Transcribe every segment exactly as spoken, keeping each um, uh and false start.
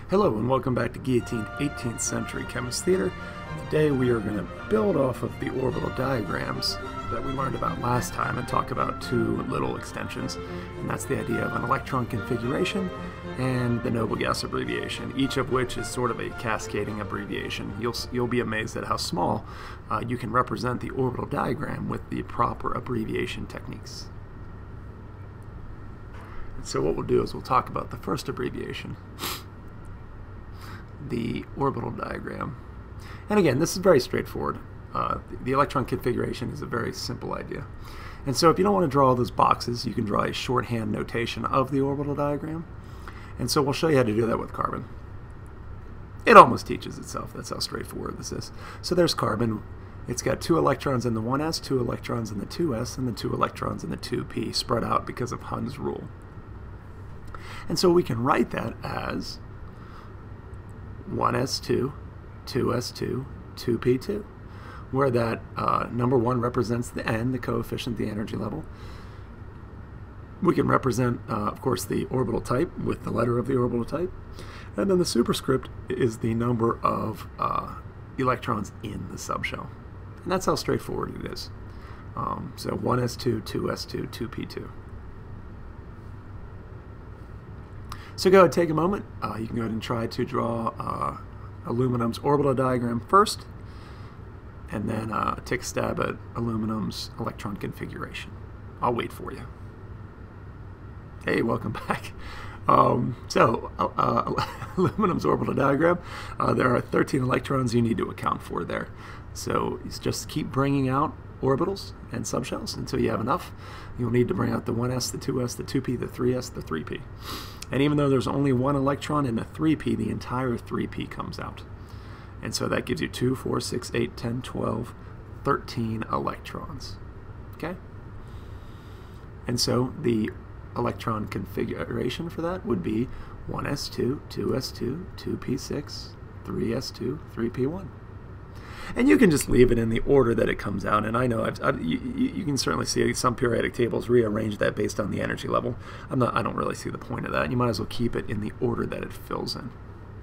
Hello and welcome back to Guillotined eighteenth Century Chemist Theater. Today we are going to build off of the orbital diagrams that we learned about last time and talk about two little extensions. And that's the idea of an electron configuration and the noble gas abbreviation, each of which is sort of a cascading abbreviation. You'll, you'll be amazed at how small uh, you can represent the orbital diagram with the proper abbreviation techniques. And so what we'll do is we'll talk about the first abbreviation, the orbital diagram. And again, this is very straightforward. Uh, the electron configuration is a very simple idea. And so if you don't want to draw all those boxes, you can draw a shorthand notation of the orbital diagram. And so we'll show you how to do that with carbon. It almost teaches itself. That's how straightforward this is. So there's carbon. It's got two electrons in the one s, two electrons in the two s, and the two electrons in the two p, spread out because of Hund's rule. And so we can write that as one s two, two s two, two p two, where that uh, number one represents the n, the coefficient, the energy level. We can represent, uh, of course, the orbital type with the letter of the orbital type. And then the superscript is the number of uh, electrons in the subshell. And that's how straightforward it is. Um, so one s two, two s two, two p two. So go ahead and take a moment. Uh, you can go ahead and try to draw uh, aluminum's orbital diagram first, and then uh, take a stab at aluminum's electron configuration. I'll wait for you. Hey, welcome back. Um, so, uh, uh, aluminum's orbital diagram, uh, there are thirteen electrons you need to account for there. So just keep bringing out orbitals and subshells until you have enough. You'll need to bring out the one s, the two s, the two p, the three s, the three p. And even though there's only one electron in the three p, the entire three p comes out. And so that gives you two, four, six, eight, ten, twelve, thirteen electrons. Okay? And so the electron configuration for that would be one s two, two s two, two p six, three s two, three p one. And you can just leave it in the order that it comes out. And I know I've, I've, you, you can certainly see some periodic tables rearrange that based on the energy level. I'm not, I don't really see the point of that. You might as well keep it in the order that it fills in.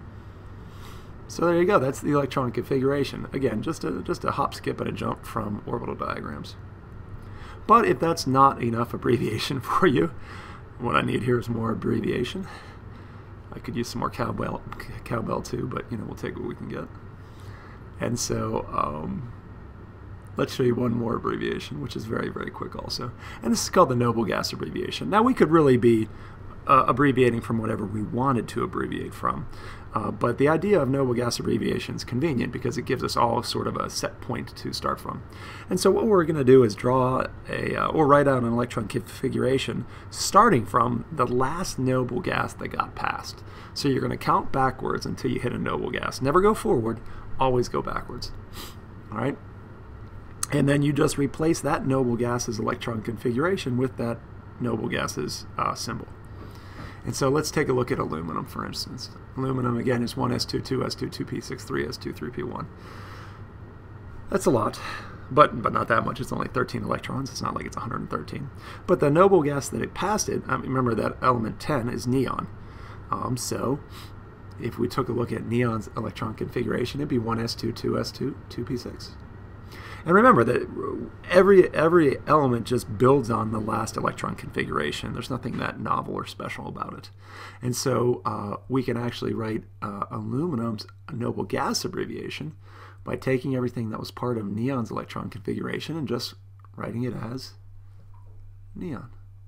So there you go. That's the electron configuration. Again, just a, just a hop, skip, and a jump from orbital diagrams. But if that's not enough abbreviation for you, what I need here is more abbreviation. I could use some more cowbell, cowbell too, but you know, we'll take what we can get. And so um, let's show you one more abbreviation, which is very, very quick also. And this is called the noble gas abbreviation. Now, we could really be uh, abbreviating from whatever we wanted to abbreviate from. Uh, but the idea of noble gas abbreviation is convenient because it gives us all sort of a set point to start from. And so what we're going to do is draw a, uh, or write out an electron configuration starting from the last noble gas that got passed. So you're going to count backwards until you hit a noble gas. Never go forward. Always go backwards. All right? And then you just replace that noble gas's electron configuration with that noble gas's uh, symbol. And so let's take a look at aluminum, for instance. Aluminum, again, is one s two, two s two, two p six, three s two, three p one. That's a lot, but, but not that much. It's only thirteen electrons. It's not like it's one hundred thirteen. But the noble gas that it passed it, I mean, remember that element ten is neon. Um, so if we took a look at neon's electron configuration, it'd be one s two, two s two, two p six. And remember that every every element just builds on the last electron configuration. There's nothing that novel or special about it. And so uh, we can actually write uh, aluminum's noble gas abbreviation by taking everything that was part of neon's electron configuration and just writing it as neon.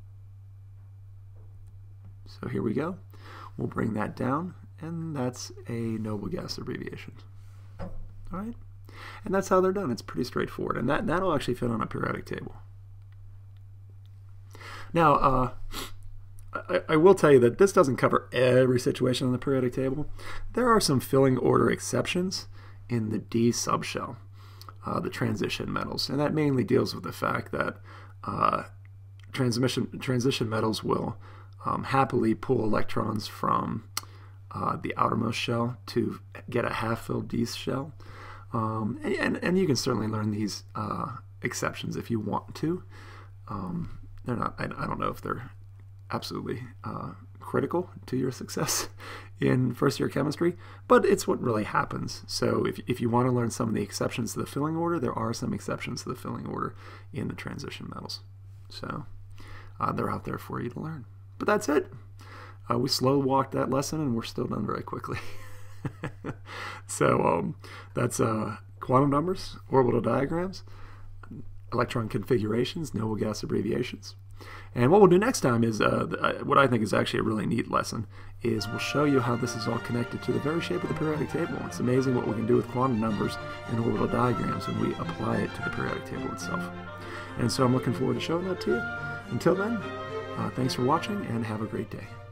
So here we go. We'll bring that down, and that's a noble gas abbreviation. All right? And that's how they're done. It's pretty straightforward. And that, that'll actually fit on a periodic table. Now, uh, I, I will tell you that this doesn't cover every situation on the periodic table. There are some filling order exceptions in the D subshell, uh, the transition metals. And that mainly deals with the fact that uh, transmission, transition metals will um, happily pull electrons from uh, the outermost shell to get a half-filled D shell. Um, and, and you can certainly learn these uh, exceptions if you want to. Um, they're not, I, I don't know if they're absolutely uh, critical to your success in first year chemistry, but it's what really happens. So if, if you want to learn some of the exceptions to the filling order, there are some exceptions to the filling order in the transition metals. So uh, they're out there for you to learn. But that's it. Uh, we slow walked that lesson and we're still done very quickly. So um, that's uh, quantum numbers, orbital diagrams, electron configurations, noble gas abbreviations. And what we'll do next time is, uh, what I think is actually a really neat lesson, is we'll show you how this is all connected to the very shape of the periodic table. It's amazing what we can do with quantum numbers and orbital diagrams when we apply it to the periodic table itself. And so I'm looking forward to showing that to you. Until then, uh, thanks for watching and have a great day.